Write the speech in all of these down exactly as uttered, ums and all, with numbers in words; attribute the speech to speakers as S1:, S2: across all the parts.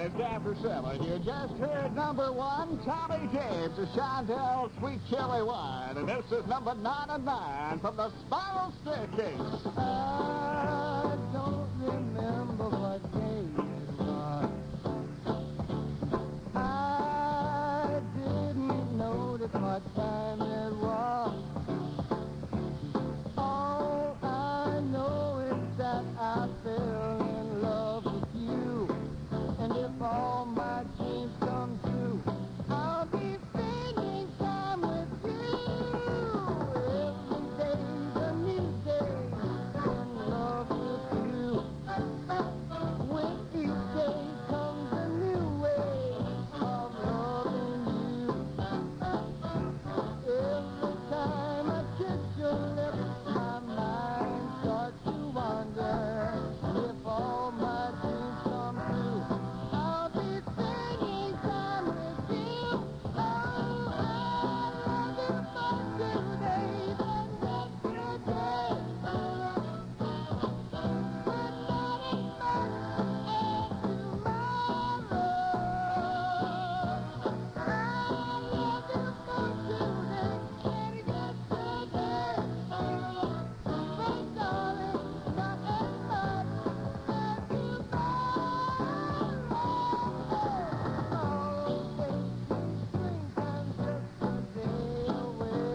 S1: It's after seven. You just heard number one, Tommy James, the Chantel Sweet Chili Wine. And this is number nine and nine from the Spiral Staircase.
S2: I don't remember what day it was. I didn't notice what time it was. All I know is that I fell in love with you. And if all my dreams come true, I'll be spending time with you. Every day's a new day in love with you. When each day comes a new way of loving you. Every time I kiss your lips, my mind starts to wander. And if all my dreams come true, I'll be spending time with you. Oh, I love you for today and yesterday. But not as much as tomorrow. I love you for today and yesterday. But darling, not as much as tomorrow. Oh, baby, springtime's just a day away.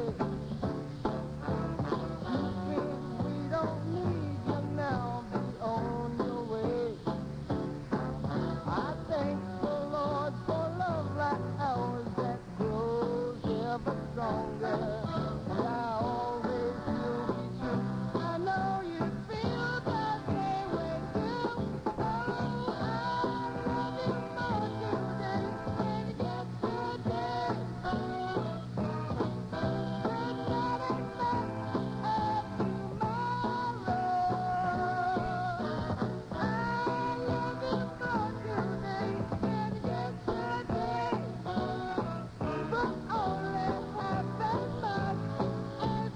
S2: You think we don't need you now, be on your way. I thank the Lord for love like ours that grows ever stronger. And I always will be true. I know you feel the same way too. Oh, I love you for today and yesterday. But not as much as tomorrow. I love you for today and yesterday. But only half as much as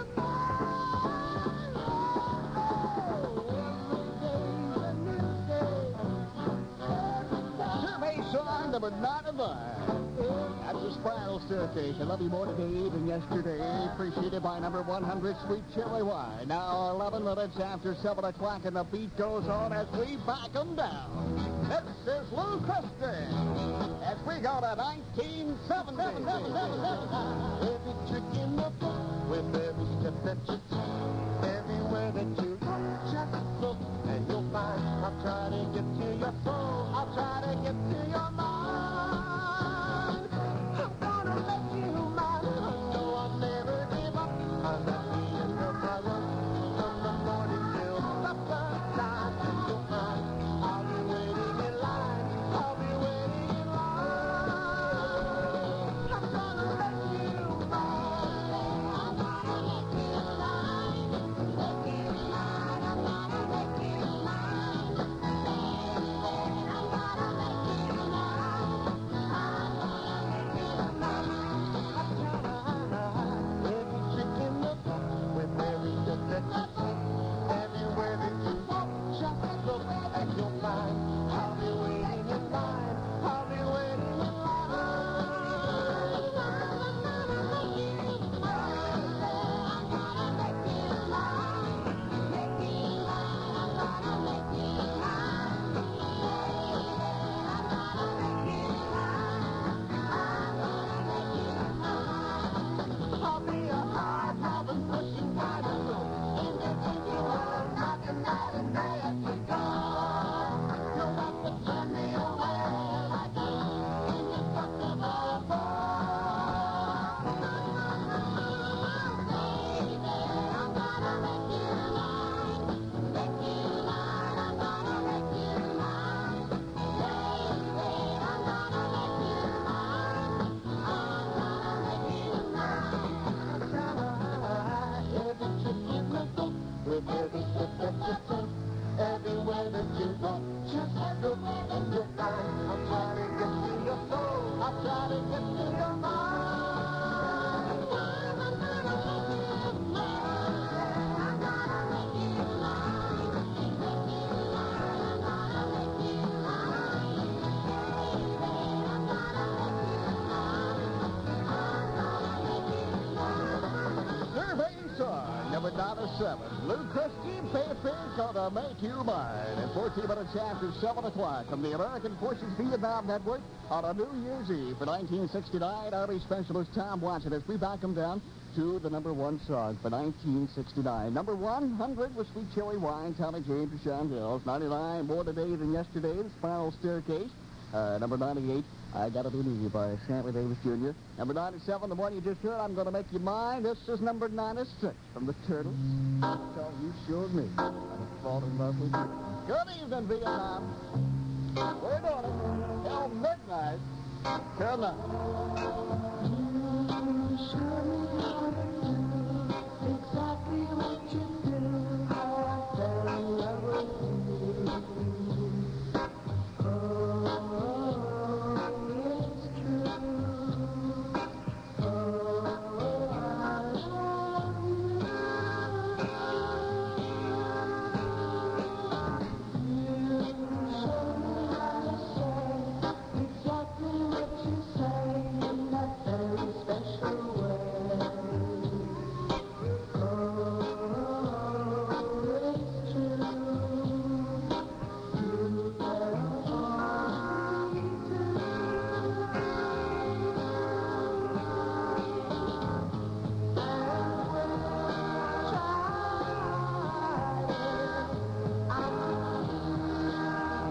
S2: tomorrow. Every day's a new day. Every time.
S1: Survey song number nine and nine. That's the Spiral Staircase. I love you more today than yesterday. Appreciated by number one hundred, Sweet Chili Wine. Now eleven minutes after seven o'clock, and the beat goes on as we back them down. This is Lou Christie as we go to nineteen seventy.
S2: Every trick in the book, with every step that you take, everywhere that you look, just look, and you'll find I'll try to get to your soul, I'll try to get to your mind. I'm gonna make you mine, I know I'll never give up. I'm not being your brother, from the morning till supper time, and you'll find I'll be waiting in line, I'll be waiting in line. I'm gonna make you mine, I'm gonna make you mine, make you mine, I'm gonna make you mine, baby, I'm gonna make you mine.
S1: seven. Lou Christie, Pepe, gonna make you mine. And fourteen minutes after seven o'clock from the American Forces Vietnam Network on a New Year's Eve for nineteen sixty-nine, Army specialist Tom Watson as we back him down to the number one song for nineteen sixty-nine. Number one hundred was Sweet Cherry Wine, Tommy James and Sean Hills. ninety-nine, More Today Than Yesterday, The Spiral Staircase. Uh, number ninety-eight, I Gotta Believe You by Sammy Davis Junior Number ninety-seven, the one you just heard, I'm Gonna Make You Mine. This is number ninety-six from the Turtles. So you showed me. I'm falling in love with you. Good evening, Vietnam. We're doing it till midnight. Till night.
S2: You show me how to do exactly what you do, how I fell in love with you. Oh, it's true. Oh, I love you. You show me how to say exactly what you say in that very special way. Oh, it's true. You better hold me too. And when I try it, I'm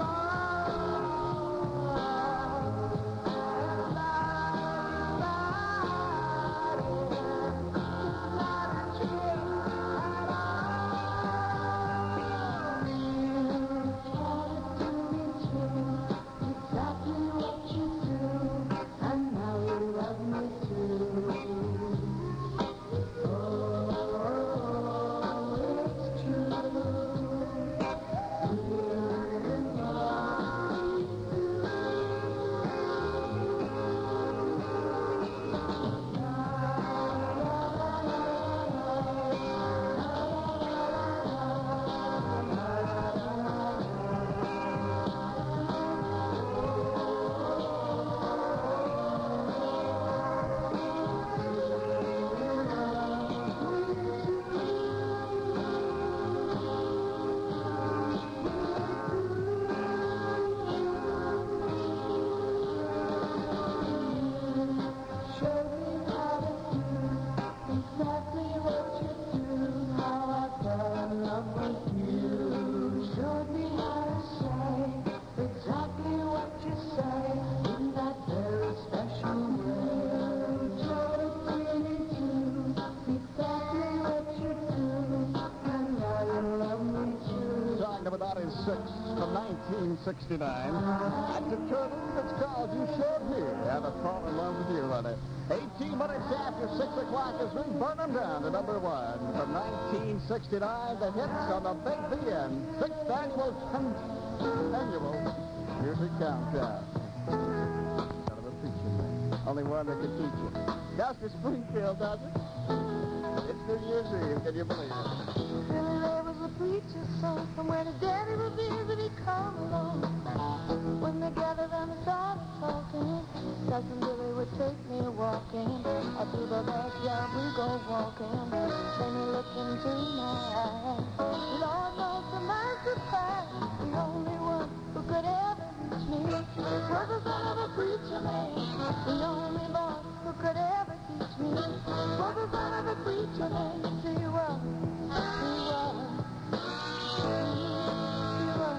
S2: exactly what you do, and now you love me too. Oh, it's true. You love me Show me how to do exactly what you do, how I fell in love with you. Showed me how to say exactly what you say in that very special way. Showed it to me too, exactly what you do, and now you love me too.
S1: Song number ninety-six from nineteen sixty-nine. That's the Turtles. It's called You Showed Me. And I fall in love with you, honey. eighteen minutes after six o'clock as we burn them down to number one from nineteen sixty-nine. The hits on the Big V N sixth annual annual music countdown. Kind of a preacher thing. Only one that can teach you. Dusty Springfield does it. It's New Year's Eve. Can you believe it?
S2: Billy Ray was a preacher's son, from where the daddy would visit, he'd come along. When they gathered and they started talking, Cousin Billy would take me walking. Out through the backyard we go walking. Then he looked into my eyes. Lord knows the man surprised, the only one who could ever reach me was the son of a preacher man. The only boy who could ever teach me was the son of a preacher man. See what? See what? See what?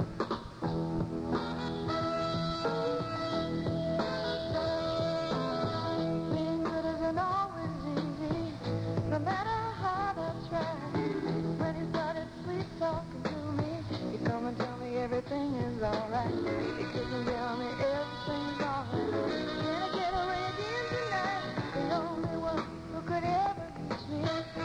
S2: Being good isn't always easy, no matter how I try. When he started sweet talking to me, he'd come and tell me everything is alright. He couldn't tell me everything's alright. Can I get away again tonight? The only one who could ever reach me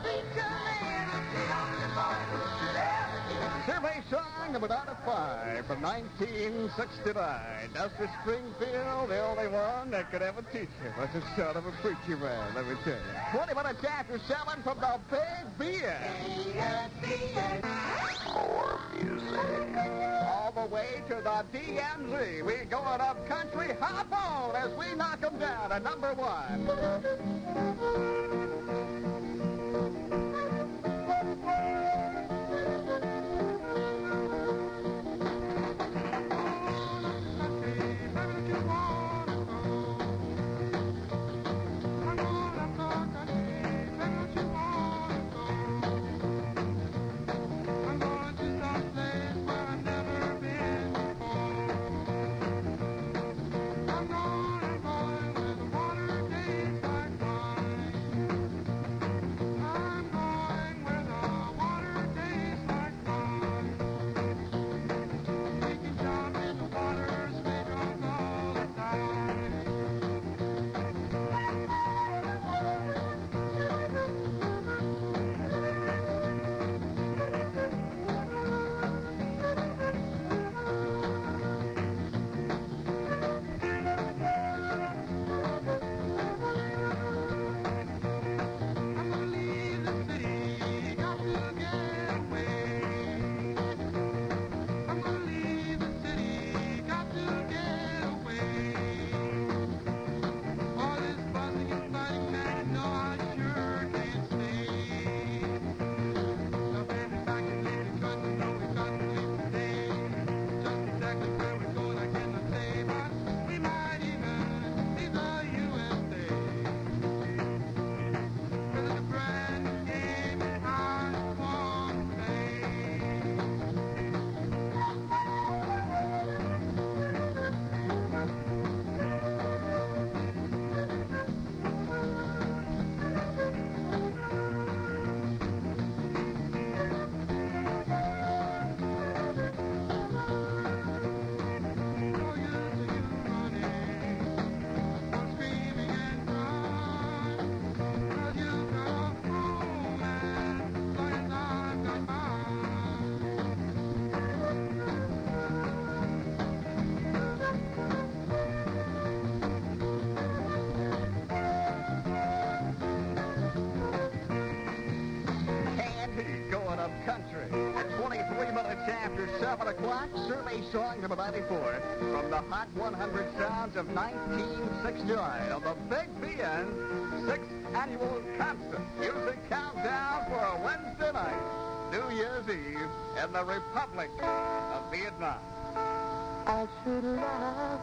S1: Survey song number nine of five from nineteen sixty-nine. Dusty Springfield, the only one that could ever teach him was the son of a preacher man, let me tell you. twenty minutes after seven from the Big B N. More music. All the way to the D M Z. We're going up country. Hop on as we knock them down at number one. Country. At twenty-three minutes after seven o'clock, survey song number ninety-four from the Hot one hundred Sounds of nineteen sixty-nine on the Big B N sixth Annual Concert Music Countdown for a Wednesday night, New Year's Eve, in the Republic of Vietnam.
S2: I should laugh,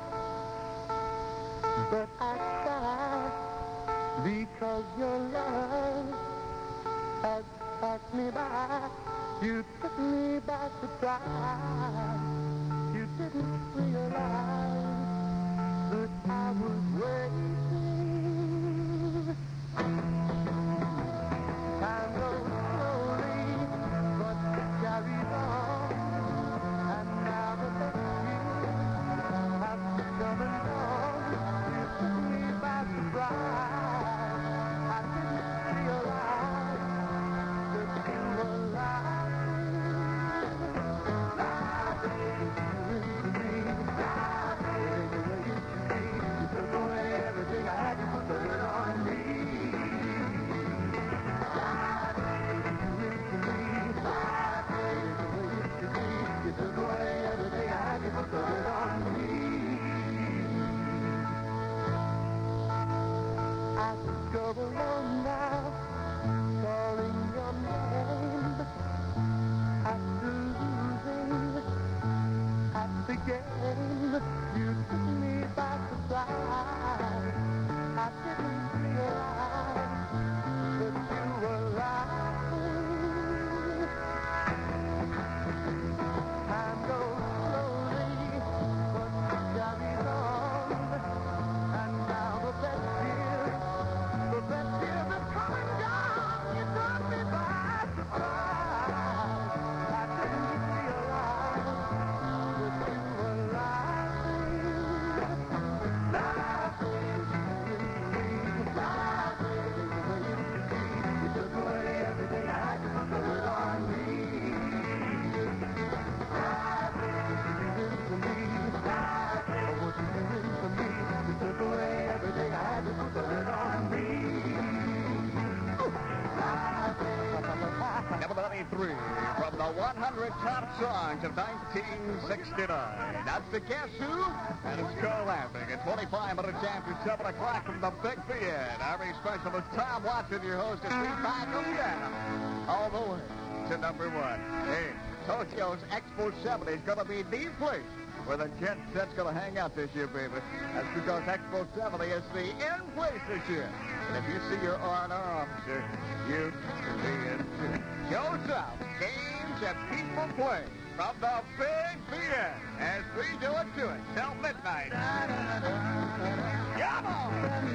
S2: but I cry because your love has passed me by. You took me by surprise. You didn't realize that I was waiting. Time goes slowly, but it carries on. And now that the years have come and gone, you took me by surprise. I didn't realize that you were lying. Everything I
S1: twenty-three from the one hundred top songs of nineteen sixty-nine. That's the Guess Who, and it's Carl Lamping at twenty-five minutes after seven o'clock from the Big Theater. Our specialist Tom Watson, your host, as we back them down all the way to number one. Hey, Tokyo's Expo seventy is going to be the place where the jet set's going to hang out this year, baby. That's because Expo seventy is the in place this year. And if you see your R and R officer, you can be in too. Goes up, games that people play from the Big Theater as we do it to it till midnight. Come on!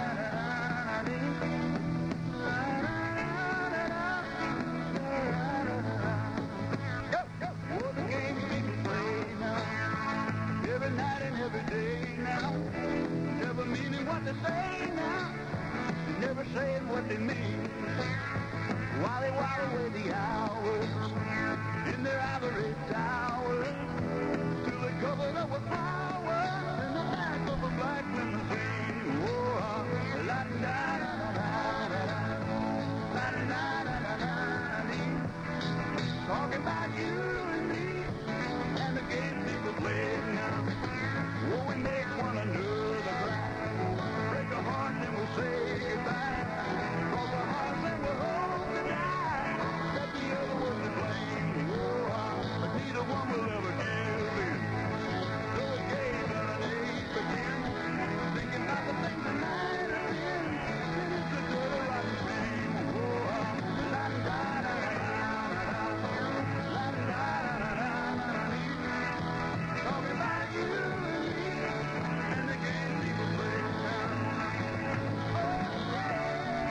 S2: Every night and every day now, never meaning what they say now, never saying what they mean. While they while away the hours in their ivory towers, till they're covered up with flowers in the back of a black limousine. Oh, la da da da da da la da da da da da. Talking about you and me and the game people play now. Oh, we make one another cry, break our hearts and we'll say goodbye. Cross our hearts and we'll hope to die that the other was to blame. Oh, but neither one will ever give in. So the game and an ache again, thinking about the things that might have been. And it's a good rotten shame. Oh, la da da da da da, la da da da da da. Talking about you and me and the game people play now. Oh, yeah.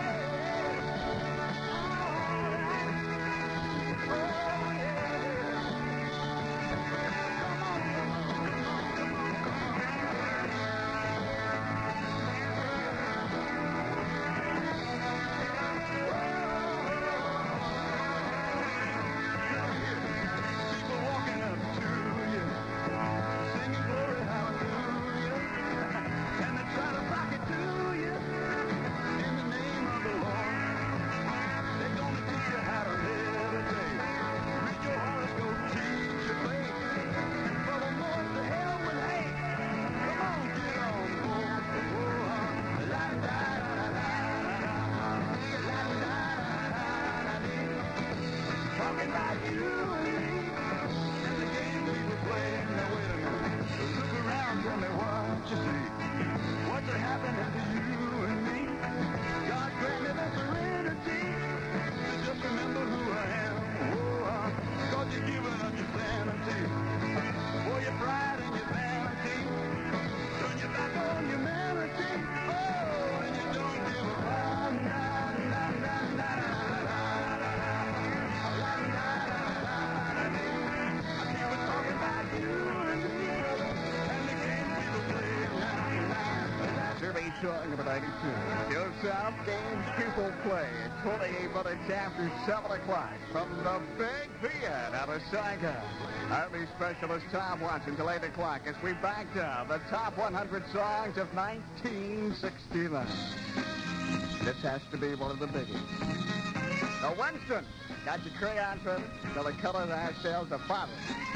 S2: Oh, yeah. Come on, come on, come on, come on, come people walking up to you, singing glory hallelujah, and they try to rock it to you in the name of the Lord. They're gonna teach you how to live a day, read your horoscope, teach your faith, and furthermore to hell with hate. Come on, get on board. Oh, la da da da da da, la da da da da da. Talking about you and me and the game people play. Now wait a minute, look around, tell me what you see. What's happening to you and me? God grant me the serenity to just remember who I am. Oh, cause you're giving up your sanity for your pride and your vanity. Turn your back on humanity. Oh, and you don't give a fuck. La, la, la, la, la, la, la, la. La, la, la, la, la, la. I keep on talking about you and me and the game people play now.
S1: Survey song number ninety-two. Goes South, games people play at twenty-eight minutes after seven o'clock from the Big Theater out of Saigon. Army specialist Tom Watson till eight o'clock as we back down the top one hundred songs of nineteen sixty-nine. This has to be one of the biggies. Now, Winston, got your crayons ready? Till the color of ourselves of bottle.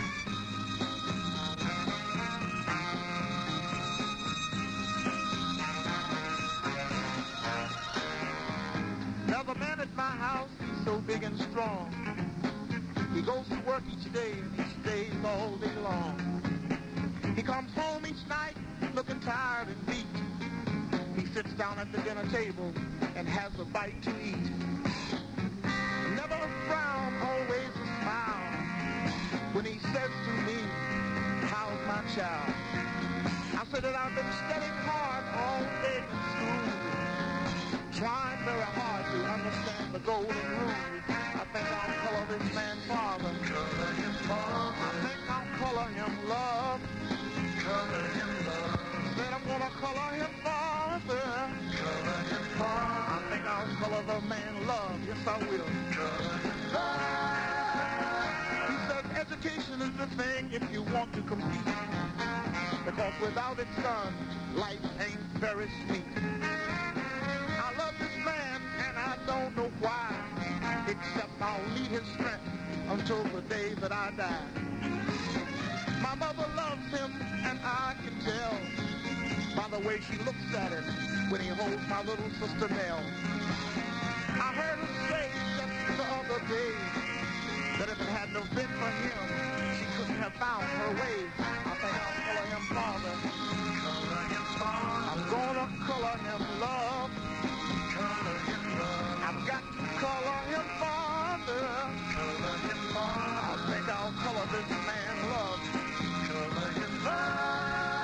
S2: There's a man at my house, he's so big and strong. He goes to work each day and he stays all day long. He comes home each night looking tired and beat. He sits down at the dinner table and has a bite to eat. Never a frown, always a smile when he says to me, how's my child? I said that I've been studying hard all day in school, trying very hard to understand the golden rule. I think I'll color this man father. Color him father. I think I'll color him love. Color him love. Said I'm gonna color him father. Color him father. I think I'll color the man love. Yes, I will. Color him love. He says education is the thing if you want to compete. Because without it, son, life ain't very sweet. I love this man and I don't know why. except I'll need his strength until the day that I die. My mother loves him, and I can tell by the way she looks at him when he holds my little sister Nell. I heard her say just the other day that if it hadn't have been for him, she couldn't have found her way. I think I'll color him father. Color him father. I'm gonna color him love. Color him love. I've got to color him father. Color him father. I think I'll color this man love. Color him love.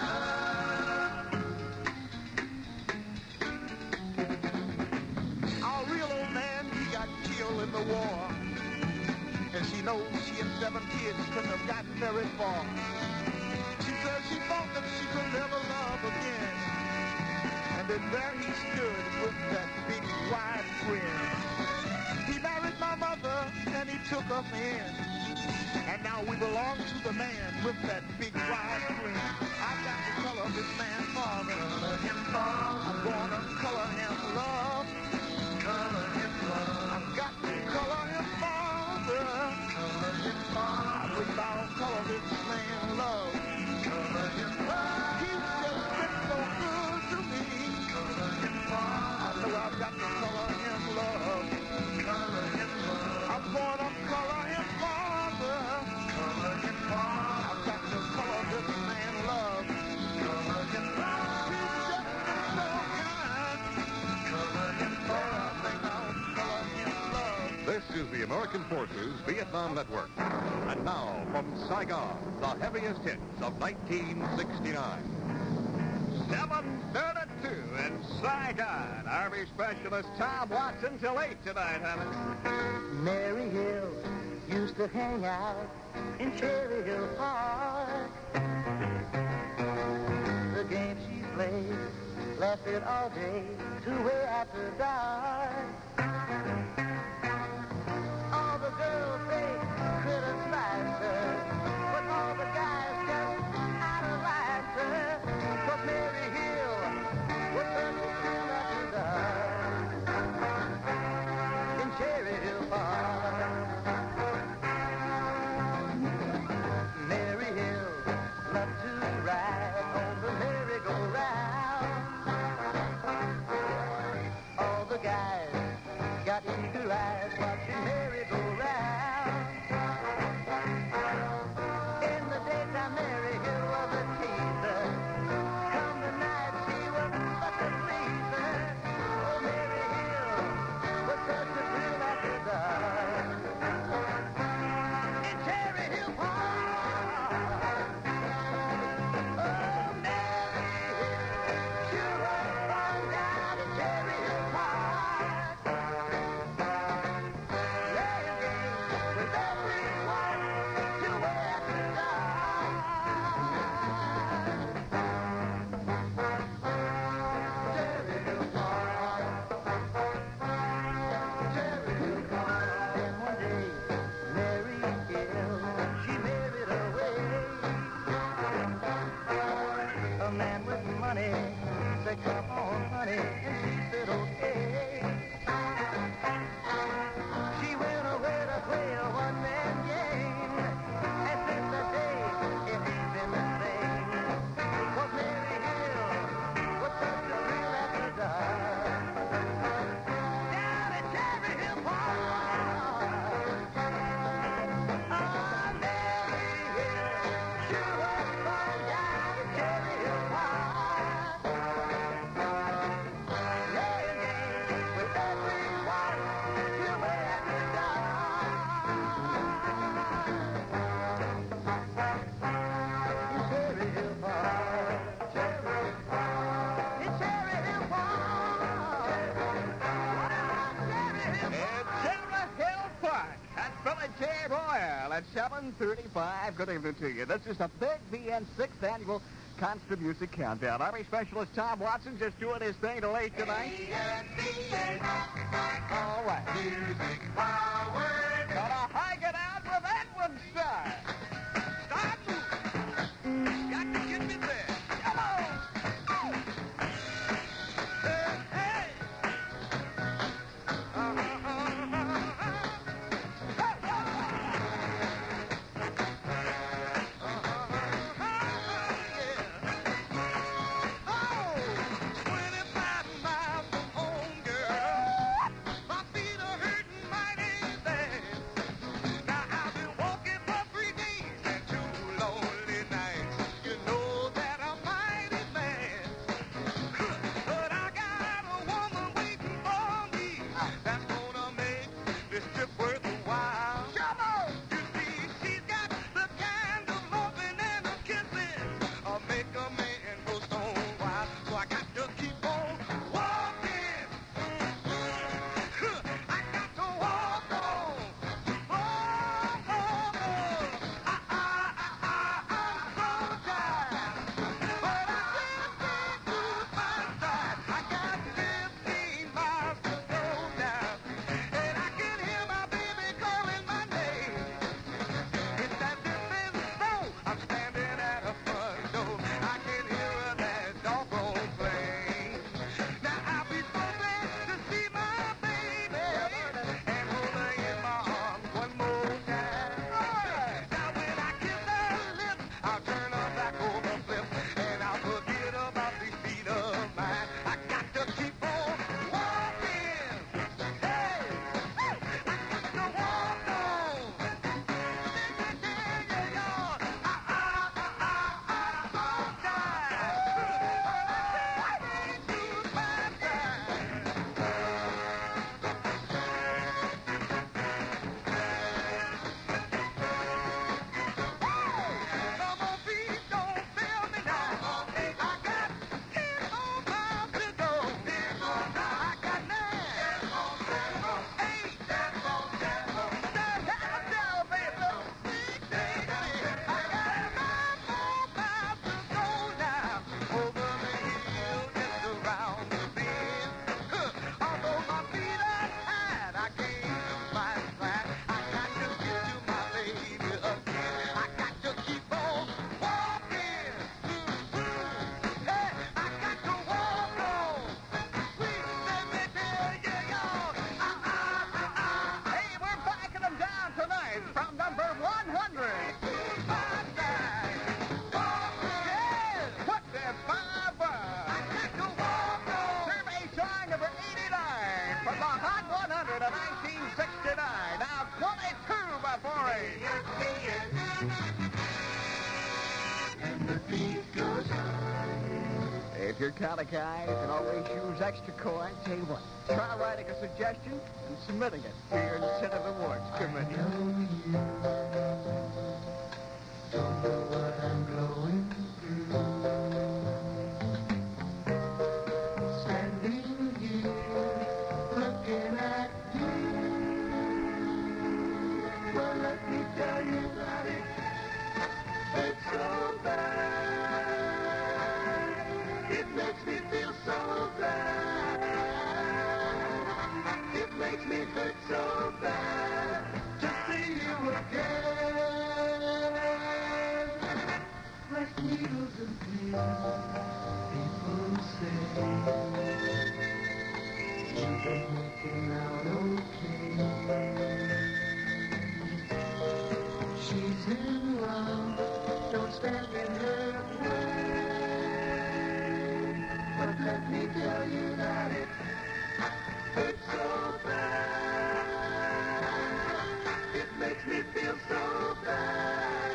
S2: Our real old man, he got killed in the war. And she knows she and seven kids couldn't have gotten very far. She says she thought that she could never love again. And then there he stood with that big wide grin. He married my mother and he took us in. And now we belong to the man with that big wide grin. I've got to color this man father. Color him father. I'm gonna color him love. Color him love. I've got to color him father. Color him father. I believe I'll color this man love. Color him love. He's just been so good to me. Color him father. I know I've got to color him love. Color him love. I'm gonna color him father. Color him father. I've got to color this man love. Color him love. He's just been so kind. Color him father. I think I'll color him love.
S3: This is the American Forces Vietnam Network. And now, from Saigon, the heaviest hits of nineteen sixty-nine.
S1: seven thirty-two in Saigon. Army Specialist Tom Watson till eight tonight, honey.
S4: Mary Hill used to hang out in Cherry Hill Park. The game she played lasted all day to way after dark. All the girls, they criticized her, but all the guys just idolized her. 'Cause Mary Hill was such a thrill after dark in Cherry Hill Park. Mary Hill loved to ride on the merry-go-round. All the guys got eager eyes watching Mary go round. In the daytime, Mary Hill was a teaser. Come the night, she was such a pleaser. Oh, Mary Hill was such a thrill after dark in Cherry Hill Park. Oh, Mary Hill sure was fun down in Cherry Hill Park. Playing games with everyone till way after dark. Cherry Hill Park. Cherry Hill Park. Then one day, Mary Hill, she married away. A man with money said, come on, honey, and she said, okay. She went away to play a one-man game, and since that day, it ain't been the same. 'Cause Mary Hill was such a thrill after dark down at Cherry Hill Park. Ah, Mary Hill sure was fun down at Cherry Hill Park. Playing games with everyone till way after dark. In Cherry Hill Park. Cherry Park. In Cherry Hill Park. Cherry Hill
S1: In Cherry Hill Park. That's Billy J. Royal at seven thirty-five. Good evening to you. This is the Big B N sixth Annual Concert Music Countdown. Army Specialist Tom Watson just doing his thing till eight tonight. All right.
S2: Music power.
S1: Gonna hike it out with Edwin Starr. Start moving. Got to get me there. Come on. Hey, hey. Uh-huh. you're kind of guy who can always use extra coin, tell you what, try writing a suggestion and submitting it to your Incentive Awards Committee.
S2: Don't know what I'm going through. Standing here, looking at you. Well, let me tell you that it, it's so bad. It makes me feel so bad. It makes me hurt so bad to see you again. Like needles and pins, people say you've been making out okay. She's in love, don't stand in her way. But let me tell you that it hurts so bad. It makes me feel so bad.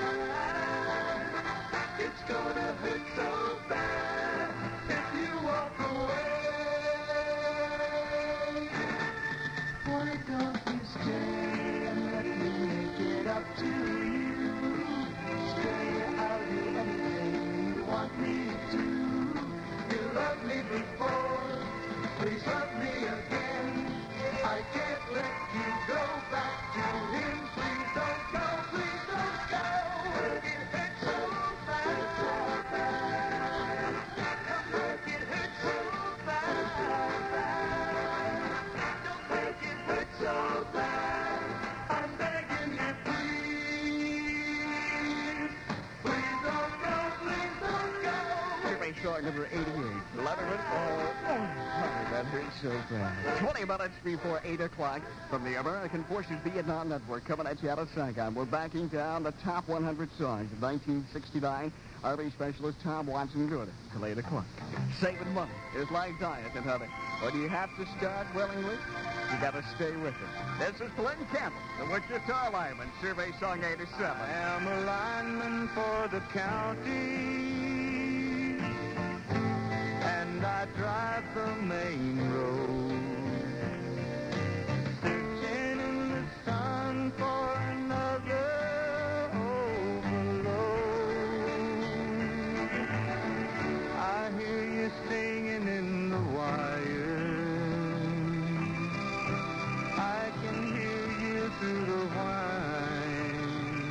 S2: It's gonna hurt so bad if you walk away. Why don't you stay and let me make it up to you? Stay, I'll do anything you want me to. You loved me before, please love me again. I can't let you go back to him. Please don't go, please don't go. It hurts so bad. Don't make it hurt so bad. Don't make it hurt so bad. I'm begging you, please. Please don't go, please don't go.
S1: Survey song number eighty-eight. Letterman, oh, oh, that hurts so bad. twenty minutes before eight o'clock from the American Forces Vietnam Network coming at you out of Saigon. We're backing down the top one hundred songs of nineteen sixty-nine. Army specialist Tom Watson Good till eight o'clock. Saving money is like diet and honey. Or do you have to start willingly? You got to stay with it. This is Glenn Campbell, the Wichita Lineman, Survey Song eighty-seven.
S2: I am a lineman for the county, and I drive the main road, searching in the sun for another overload. I hear you singing in the wire. I can hear you through the whine,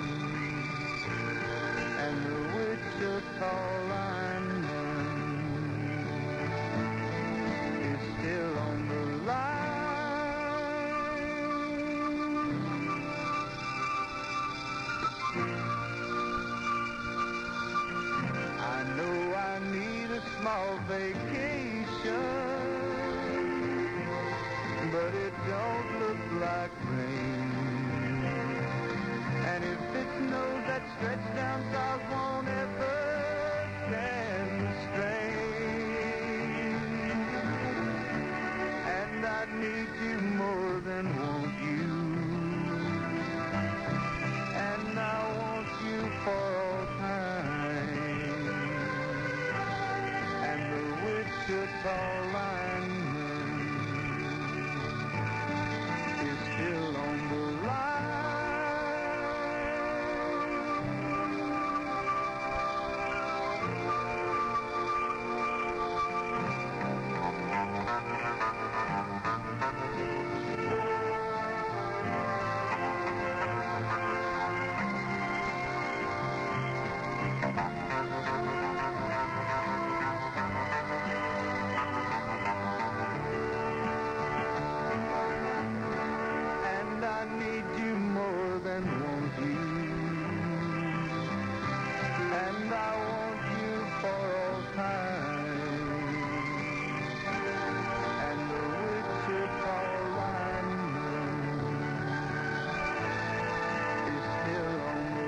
S2: and the Wichita lineman is still on the line. I know I need a small vacation, but it don't look like rain. And if it snows, that stretch down south won't ever stand the strain. And I need you more than want you, and I want you for all time. And the Wichita lineman is still on the line. And I need you more than want you, and I want you for all time. And the Wichita lineman is still on the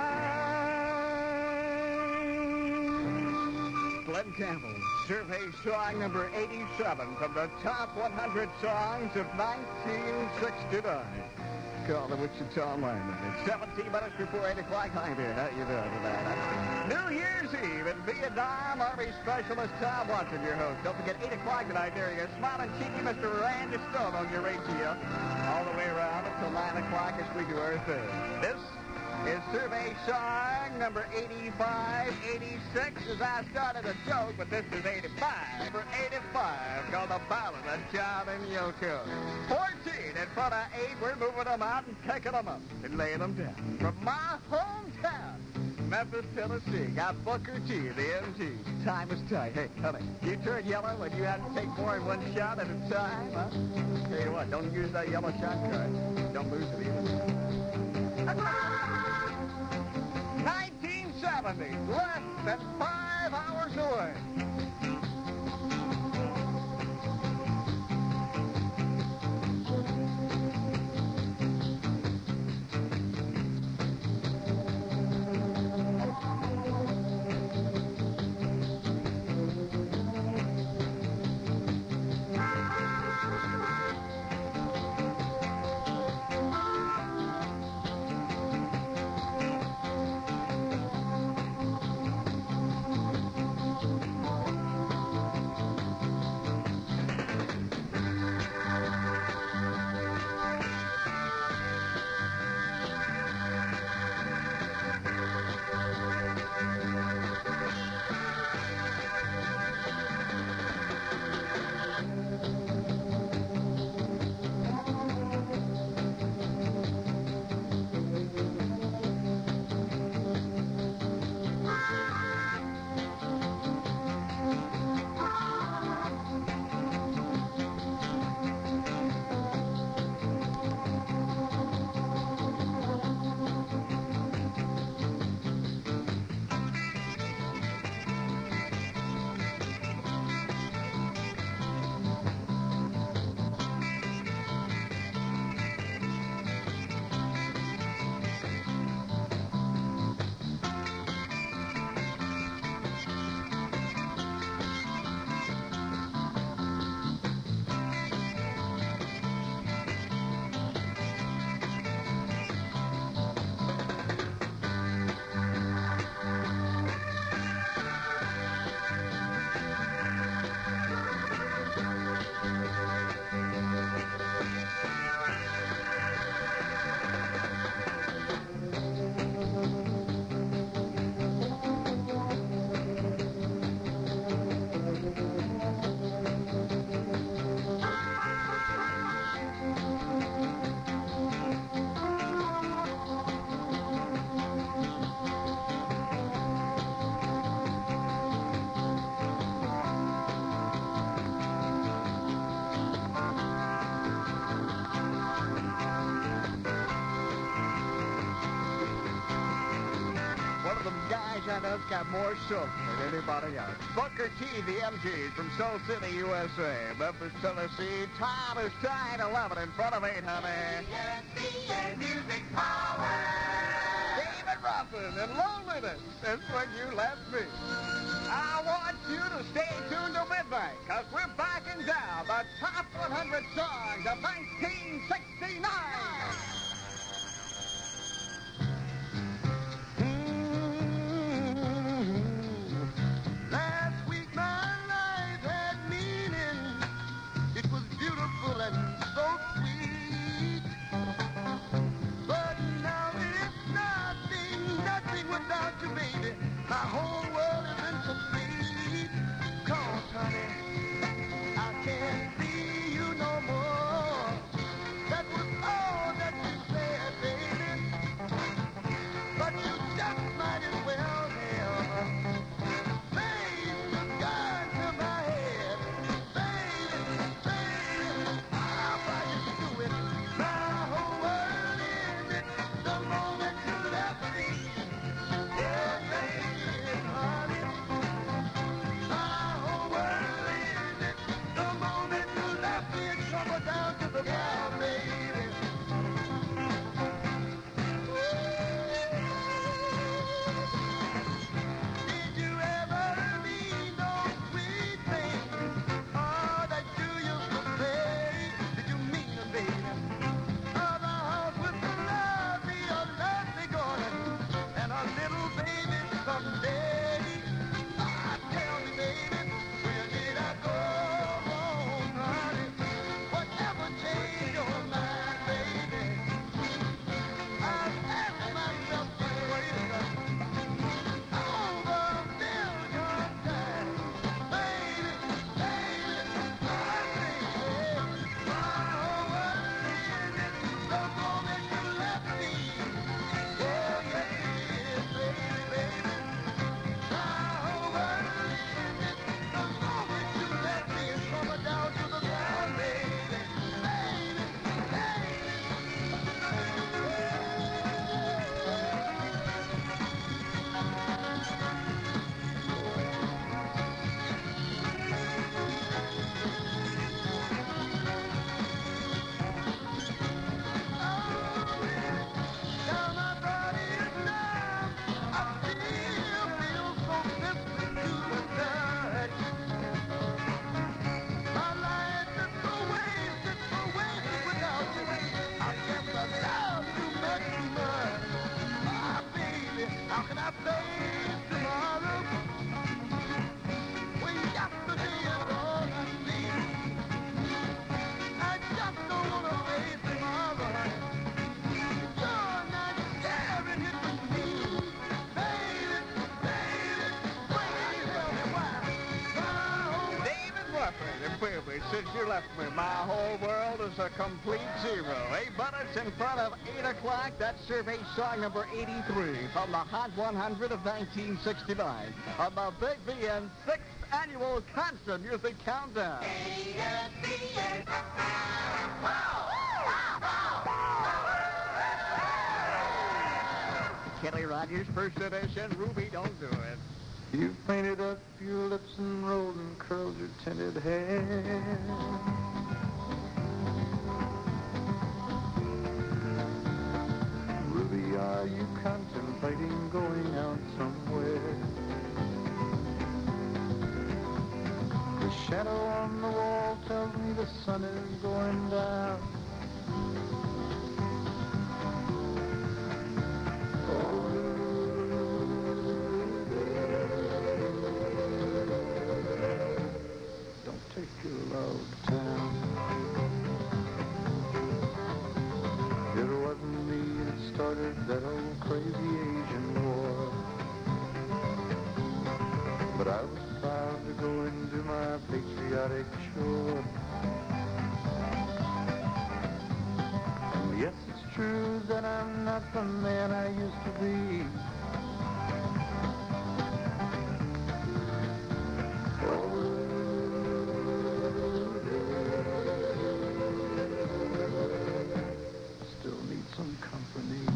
S2: line.
S1: Glenn Campbell, Survey Song number eighty-seven from the top one hundred songs of nineteen sixty-nine. called the Wichita Lineman. It's seventeen minutes before eight o'clock. Hi there. How you doing tonight? New Year's Eve in Vietnam. Army Specialist Tom Watson, your host. Don't forget, eight o'clock tonight. There you go. Smiling cheeky Mister Randy Stone on your radio. All the way around until nine o'clock as we do our thing. This is Survey Song number eighty-five eighty-six. As I started a joke, but this is eighty-five. For eighty-five, called the Ballad of John and Yoko. fourteen in front of eight. We're moving them out and picking them up and laying them down. From my hometown, Memphis, Tennessee, got Booker T, the M G. Time is tight. Hey, honey, you turn yellow when you have to take more than one shot at a time, huh? Tell you what, don't use that yellow shot card. Don't lose it either. nineteen seventy, less than five hours away. I know it's got more soap than anybody else. Booker T, the M Gs from Soul City, U S A. Memphis, Tennessee. Time is tied eleven in front of eight, honey. Music power. David Ruffin and Loneliness. That's when you left me. I want you to stay tuned till midnight, because we're backing down the top one hundred songs of nineteen sixty-nine.
S2: My whole world is incomplete. Cause, honey, I can't see you no more. That was all that I face tomorrow. When yesterday is all I see, I just don't want to face tomorrow. You're not sharing it with me, baby, baby, baby. Tell me why. My
S1: David Ruffin, and baby, since you left me, my whole world is a complete zero. Eight minutes in front of eight o'clock. That's survey song number eighty-three from the Hot one hundred of nineteen sixty-nine on the Big V N sixth Annual Country Music Countdown. Kenny Rogers, first edition. Ruby, don't do it.
S2: You painted up your lips and rolled and curled your tinted hair. Ruby, are you contemplating going out somewhere? The shadow on the wall tells me the sun is going down. That old crazy Asian war. But I was proud to go and do my patriotic chore. And yes, it's true that I'm not the man I used to be. Still need some company.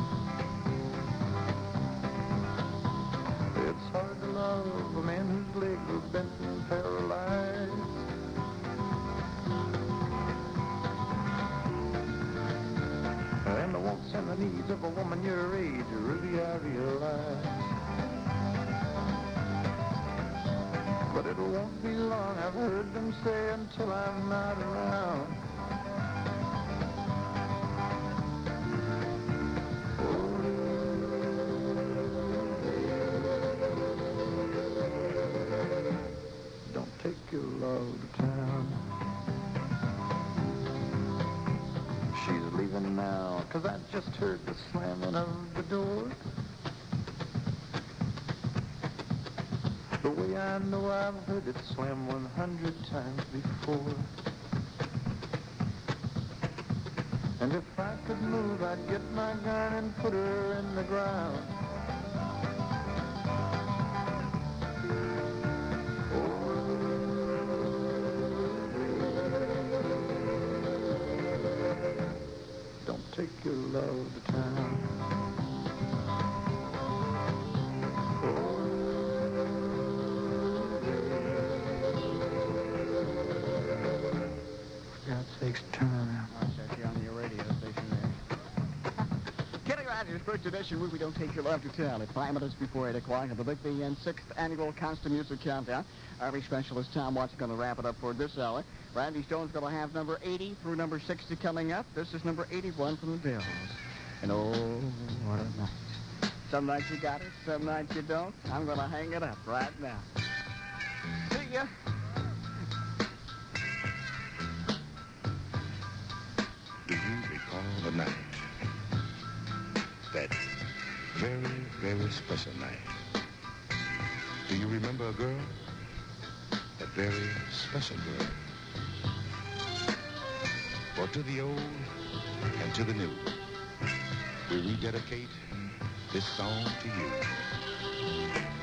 S2: It's hard to love a man whose legs are bent and paralyzed. And the wants and the needs of a woman your age, Ruby, I realize. But it won't be long, I've heard them say, until I'm not around. Take your love to town. She's leaving now, 'cause I just heard the slamming of the door. The way I know I've heard it slam one hundred times before. And if I could move, I'd get my gun and put her in the ground. Take your love to town. Oh, for God's sakes, turn around.
S1: I'll set you on your radio station there. Kenny Rogers, first edition. We don't take your love to town. At five minutes before eight o'clock at the Big V N sixth Annual Constant Music Countdown. Army Specialist Tom Watts going to wrap it up for this hour. Randy Stone's going to have number eighty through number sixty coming up. This is number eighty-one from the Bills. And oh, what a night. Some nights you got it, some nights you don't. I'm going to hang it up right now. See ya.
S5: Do you recall the night? That very, very special night. Do you remember a girl? A very special girl. For to the old and to the new, we rededicate this song to you.